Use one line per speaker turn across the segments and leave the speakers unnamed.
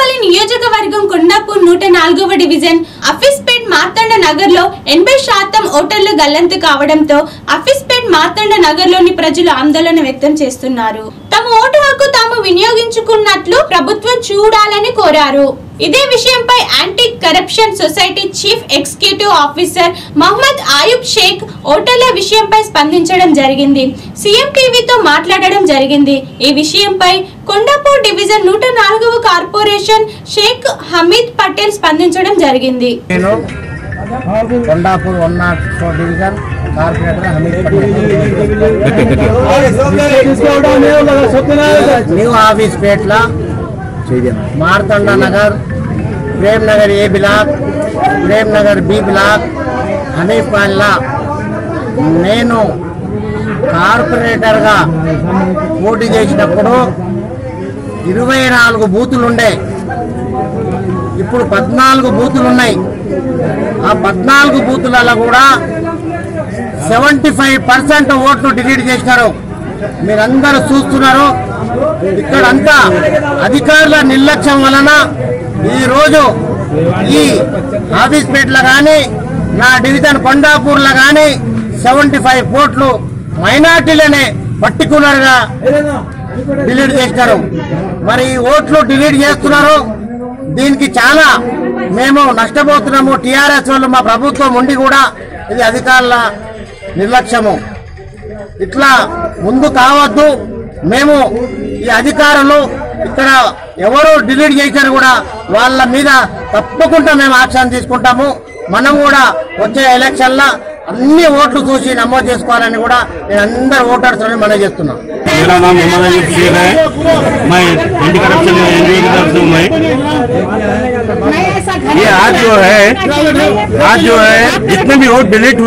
అనకాపల్లి నియోజకవర్గం కొండాపూర్ 104వ డివిజన్ అఫీస్పేట్ మార్తండ నగర్ లో 80% ఓటర్లు గల్లంతు కావడంతో అఫీస్పేట్ మార్తండ నగర్ లోని ప్రజలు ఆందోళన వ్యక్తం చేస్తున్నారు. తమ ఓటు హక్కు తాము వినియోగించుకున్నట్లు ప్రభుత్వం చూడాలని కోరారు. ఇదే విషయంపై anti corruption society chief executive officer Mohammed Ayub Sheikh ఓటర్ల విషయంపై స్పందించడం జరిగింది. సీఎం టీవీతో మాట్లాడడం జరిగింది. ఈ విషయంపై కొండాపూర్ డివిజన్ 104వ కార్పొరేషన్ షేక్ హమీద్ పటేల్ స్పందించడం జరిగింది.
Kondapur 104 division corporator Hameed Patel new office पेटला Marthanda Nagar Prem Nagar A block Prem Nagar B block हनीपाल्ला నేను కార్పొరేటర్గా పోటీ చేసినప్పుడు 24 బూతులు ఉండే, ఇప్పుడు 14 బూతులు ఉన్నాయి. ఆ 14 బూతులలో కూడా 75% ఓట్లు డిలీట్ చేశారు. మీరందరూ చూస్తున్నారు. ఇక్కడంతా అధికారుల నిర్లక్ష్యం వలన ఈ రోజు ఈ ఆఫీస్ పేటలో కానీ నా డివిజన్ కొండాపూర్లో కానీ 75 ఓట్లు మైనార్టీలనే పర్టికులర్ గా డిలీట్ చేస్తారు. మరి ఈ ఓట్లు డిలీట్ చేస్తున్నారు. దీనికి చాలా మేము నష్టపోతున్నాము. టీఆర్ఎస్ వాళ్ళు మా ప్రభుత్వం ఉండి కూడా ఇది అధికారుల నిర్లక్ష్యము. ఇట్లా ముందు కావద్దు. మేము ఈ అధికారులు ఇక్కడ ఎవరు డిలీట్ చేశారు కూడా వాళ్ళ మీద తప్పకుండా మేము యాక్షన్ తీసుకుంటాము. మనం కూడా వచ్చే ఎలక్షన్లో అన్ని ఓట్లు చూసి నమోదు చేసుకోవాలని కూడా నేను అందరు ఓటర్స్ మనం చేస్తున్నాం.
मेरा नाम मोहम्मद अयूब शेख है। मैं एंटी करप्शन एनजीओ की तरफ से हूँ। ये आज जो है जितने भी वोट डिलीट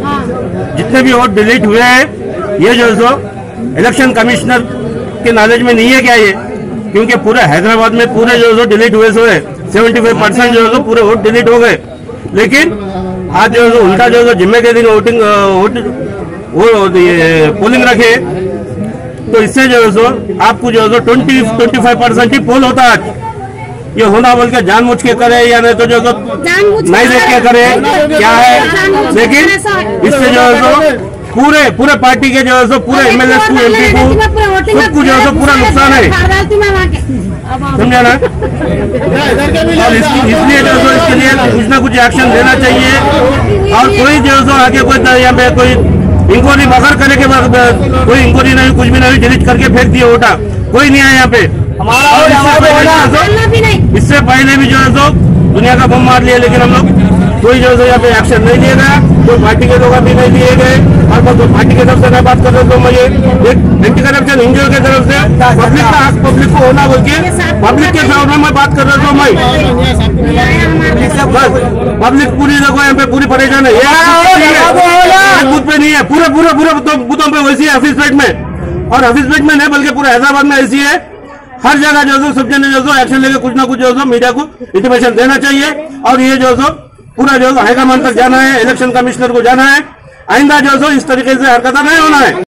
हुए हैं ये जो सो इलेक्शन कमिश्नर के नॉलेज में नहीं है क्या ये? क्योंकि पूरे हैदराबाद में पूरे जो सो डिलीट हुए सो है 75% जो सो पूरे वोट डिलीट हो गए। लेकिन आज जो सो उल्टा जो सो जिम्मे के दिन पोलिंग रखे तो इससे जो है सो आपको जो है सो 20-25% ही पोल होता है। ये होना बोल के जानबूझ के करे या नहीं तो जो नहीं देख के करे क्या है। लेकिन इससे जो है सो पूरे पार्टी के जो है सो पूरे एमएलए को एमपी को सबको जो है सो पूरा नुकसान है, समझा ना। और इसलिए जो है सो इसके लिए कुछ ना कुछ एक्शन लेना चाहिए। और कोई जो है सो आगे कोई यहाँ पे कोई इंक्वायरी बगैर करे के कोई इंक्वायरी नहीं कुछ भी नहीं डिलीट करके फेंक दिए वोटा कोई नहीं आया यहाँ पे। इससे पहले भी जो है सो दुनिया का बम मार लिया, लेकिन हम लोग कोई जो है यहाँ पे एक्शन नहीं लिए गया। कोई पार्टी के लोग भी नहीं लिए गए और कोई पार्टी की तरफ से मैं बात कर रहा हूँ। तो मुझे एंटी करप्शन एनजीओ की तरफ से पब्लिक का हक पब्लिक को होना बोल के पब्लिक के साथ में मैं बात कर रहा हूँ। मैं पब्लिक पूरी देखो यहाँ पे पूरी परेशान है। बूथ पे नहीं है, पूरे बूथों पे वैसी है ऑफिसपेट में, और ऑफिसपेट में नहीं बल्कि पूरे हैदराबाद में ऐसी है। हर जगह जो सब जने जो एक्शन लेके कुछ ना कुछ जो मीडिया को इंटीमेशन देना चाहिए। और ये जो पूरा जो हाईकमान तक जाना है, इलेक्शन कमिश्नर को जाना है। आइंदा जो इस तरीके से हरकत नहीं होना है।